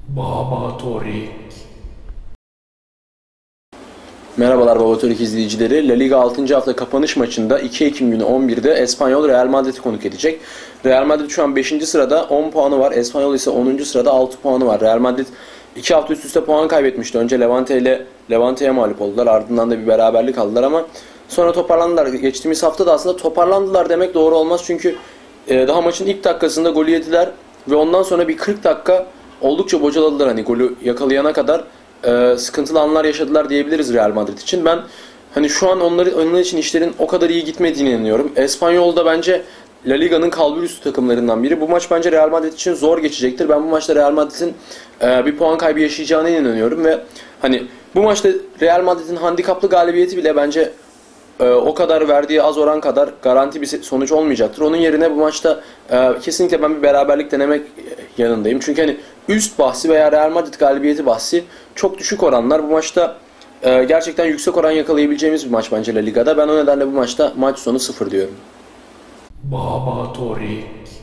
Baba Torik. Merhabalar Baba Torik izleyicileri. La Liga 6. hafta kapanış maçında 2 Ekim günü 11'de Espanyol Real Madrid'i konuk edecek. Real Madrid şu an 5. sırada 10 puanı var. Espanyol ise 10. sırada 6 puanı var. Real Madrid 2 hafta üst üste puan kaybetmişti. Önce Levante'ye mağlup oldular. Ardından da bir beraberlik aldılar ama sonra toparlandılar. Geçtiğimiz hafta da aslında toparlandılar demek doğru olmaz. Çünkü daha maçın ilk dakikasında golü yediler ve ondan sonra bir 40 dakika oldukça bocaladılar. Hani golü yakalayana kadar sıkıntılı anlar yaşadılar diyebiliriz Real Madrid için. Ben hani şu an onlar için işlerin o kadar iyi gitmediğine inanıyorum. Espanyol da bence La Liga'nın kalburüstü takımlarından biri. Bu maç bence Real Madrid için zor geçecektir. Ben bu maçta Real Madrid'in bir puan kaybı yaşayacağına inanıyorum ve hani bu maçta Real Madrid'in handikaplı galibiyeti bile bence o kadar verdiği az oran kadar garanti bir sonuç olmayacaktır. Onun yerine bu maçta kesinlikle ben bir beraberlik denemek yanındayım. Çünkü hani üst bahsi veya Real Madrid galibiyeti bahsi çok düşük oranlar. Bu maçta gerçekten yüksek oran yakalayabileceğimiz bir maç bence La Liga'da. Ben o nedenle bu maçta maç sonu 0 diyorum. Baba Torik.